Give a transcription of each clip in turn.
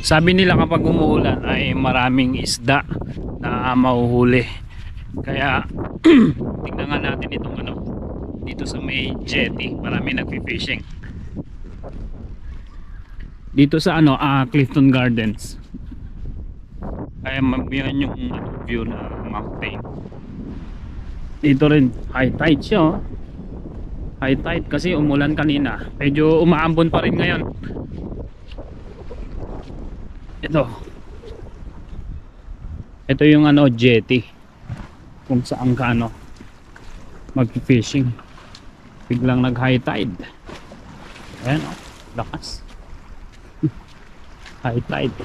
Sabi nila kapag umuulan ay maraming isda na mahuhuli. Kaya tingnan nga natin itong ano, dito sa may jetty, marami nagfi-fishing. Dito sa ano, Clifton Gardens. Kaya yan yung view na mountain. Dito rin high tide siya, oh. High tide kasi umulan kanina. Medyo umaambon pa rin ngayon. Ito yung ano, jetty kung saan ka ano mag-fishing. Biglang nag high tide. Ayan, oh, lakas. High tide.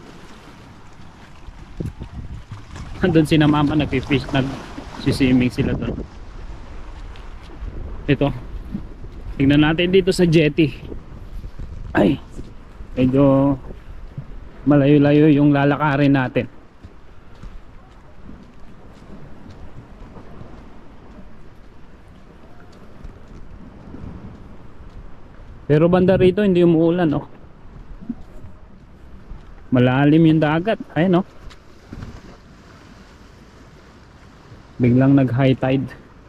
Andun si na mama nag-fish, nag-swimming sila doon. Ito, tignan natin dito sa jetty. Ay, medyo malayo-layo yung lalakarin natin. Pero banda rito hindi umuulan, oh. Malalim yung dagat. Ayun, oh. Biglang nag high tide.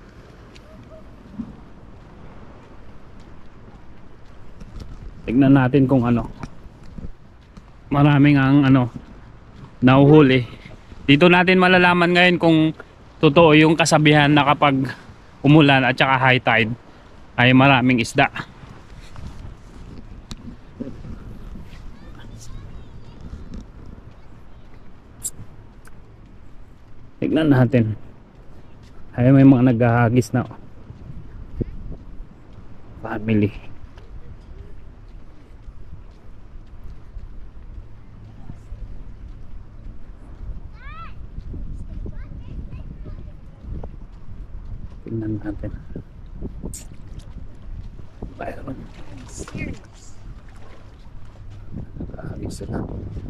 Tignan natin kung ano. Maraming ang ano nahuhuli. Dito natin malalaman ngayon kung totoo yung kasabihan na kapag umulan at saka high tide ay maraming isda. Tignan natin. Ay, may mga naghahagis na, oh. Family. Tignan natin. Byron. Naghahagis sila.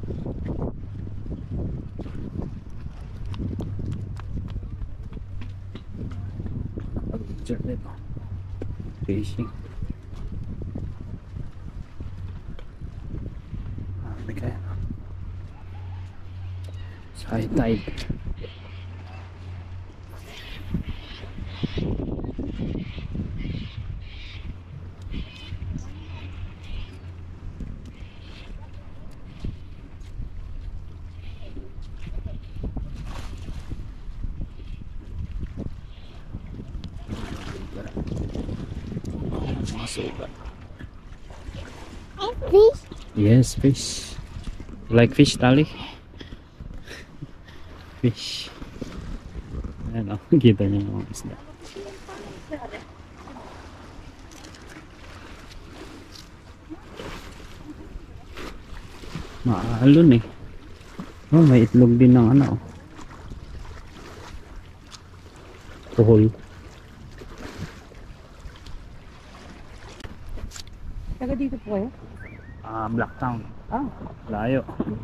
Picture nito. Fishing. May kaya na. High tide. Masugat. Fish? Yes, fish. You like fish, Tali? Fish. Ayan, oh. Kita niyo yung mga isda. Maalon eh. Oh, may itlog din ng ano, oh. Tuhol. Taga dito po kayo? Blacktown. Ah. Layo.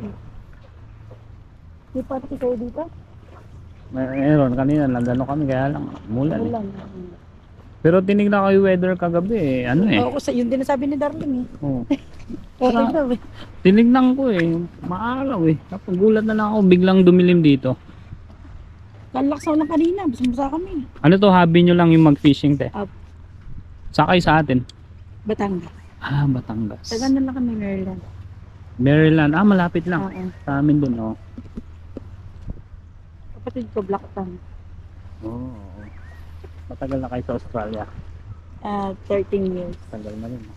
Di pati kayo dito? Meron kanina, nagano kami kaya lang mulan eh. Ulan. Pero tinignan ko yung weather kagabi eh. Ano eh. Oo, yun din nasabi ni Darling eh. Oh. Okay daw eh. Tinignan ko eh. Maalaw eh. Napagulat na lang ako, biglang dumilim dito. Kalaksaw lang kanina, basa kami. Ano to, hobby nyo lang yung mag-fishing, te? Sakay sa atin? Batangas. Batangas. Taga na lang kami, Maryland. Maryland. Malapit lang. Oo. Sa amin dun, oh. Kapatid ko, Blacktown. Oo. Matagal na kayo sa Australia. 13 years. Tagal na rin.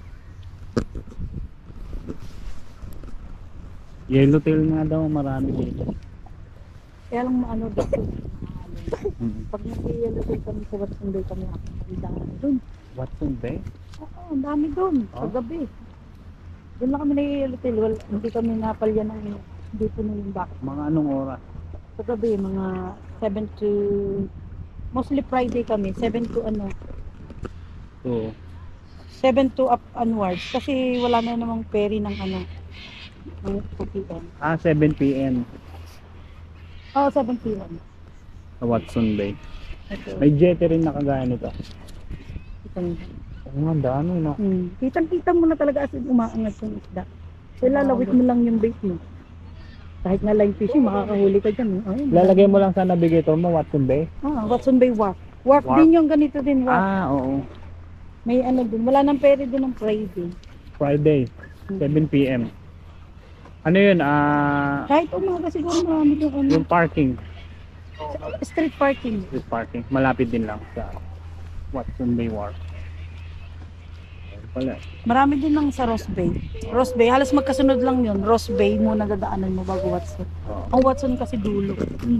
Yellowtail nga daw, marami dito. Kaya lang maano dito. Pag nag-yellowtail kami sa Watson Bay kami, ang dami dun. Watson Bay? Oo, ang dami dun. Paggabi. Doon lang kami nag-yellowtail. Hindi kami napalyan ng dito na yung bakit. Mga anong oras? Paggabi, mga 7 to... Mostly Friday kami, 7 to ano. So, 7 to up onwards. Kasi wala na namang ferry ng ano. Ng 2 p.m. 7 p.m. Oo, 7 p.m. sa Watson Bay. Okay. May jetty rin na kagaya nito. Kitang, Oo nga, dami no. kitang-kita mo na talaga as in umaangat yung isda. So, lalawit mo lang yung bait mo. Kahit na line fishing, makakahuli ka dyan. Ayun, Lalagay mo lang sa navigator mo, Watson Bay. Watson Bay Wharf. Wharf Wharf. din yung ganito din, wharf. Oo. May ano din. Wala nang pere din ng Friday. Friday, 7 p.m. Ano yun? Kahit umaga siguro marami din ano. Yung parking. Street parking. Street parking. Malapit din lang sa Watson Bay Wharf. Ayun pala. Marami din lang sa Ross Bay. Ross Bay, halos magkasunod lang yun. Ross Bay muna dadaanan mo bago Watson. Oo. Ang Watson kasi dulo.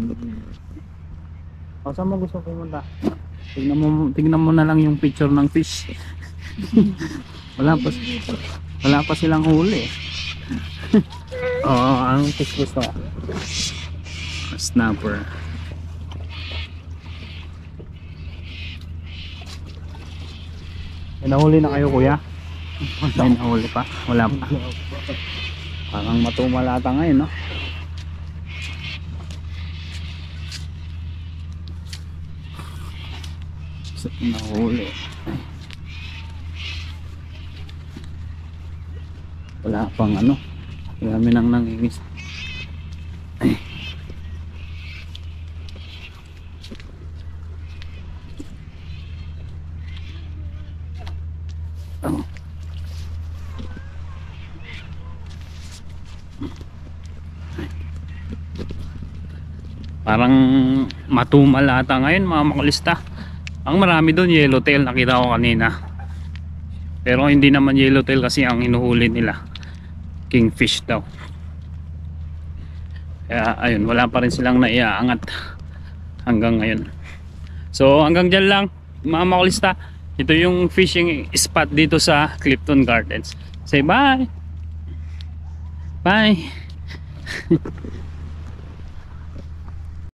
O, saan mo gusto pumunta? Tignan mo na lang yung picture ng fish. Wala pa silang huli. Oo, ang fish gusto. Snapper. May nahuli na kayo, kuya? May nahuli pa? Wala pa. Parang matumalata ngayon, no? So, nahuli. Wala pang ano. Kami nang nangingis. Ay. Oh. Parang matumal ata ngayon mga makulista. Ang marami doon yellowtail, nakita ko kanina. Pero hindi naman yellowtail kasi ang hinuhuli nila kingfish daw. Kaya ayun, wala pa rin silang naiaangat hanggang ngayon. So hanggang dyan lang mga makulista. Ito yung fishing spot dito sa Clifton Gardens. Say bye. Bye.